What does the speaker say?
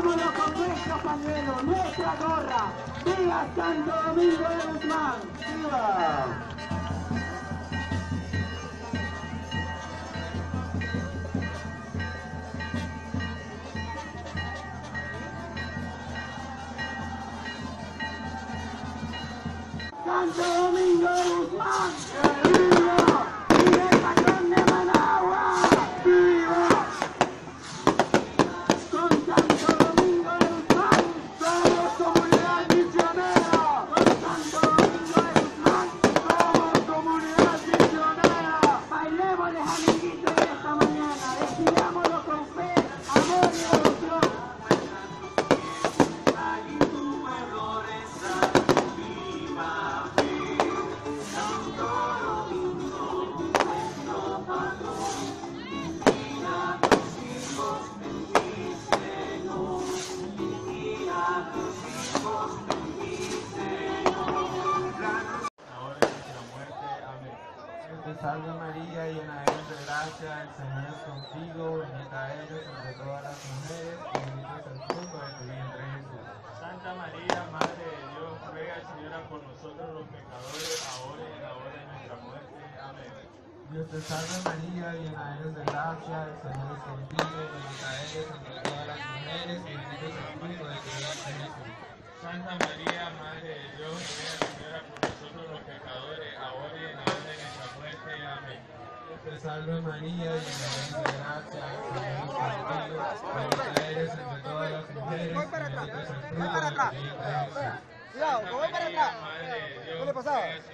Despidámonos con nuestro pañuelo, nuestra gorra. ¡Viva Santo Domingo de Guzmán! ¡Viva! Santo Domingo de Guzmán, ¡viva! ¡Viva el patrón de Managua! ¡Viva! Con Santo Domingo de Guzmán, somos comunidad misionera. Con Santo Domingo de Guzmán, somos comunidad misionera. Bailémosles, amiguitos, esta mañana. Despidámonos con fe, amor y devoción. Te salve María, llena eres de gracia, el Señor es contigo, bendita eres entre todas las mujeres, y bendito es el fruto de tu vientre Jesús. Santa María, Madre de Dios, ruega, Señora, por nosotros los pecadores, ahora y en la hora de nuestra muerte. Amén. Dios te salve María, llena eres de gracia, el Señor es contigo, bendita eres entre todas las mujeres, y bendito es el fruto de tu vientre Jesús. Santa María, Madre de Dios, ruega, Señora, por nosotros los pecadores, ahora y en la hora de nuestra muerte. Amén. Dios te salve María, llena eres de gracia, el Señor es contigo, bendita eres entre todas las mujeres, y bendito es el fruto de tu vientre Jesús. Cuidado, voy para atrás. Madre de Dios, ¿Qué le pasaba? ruega,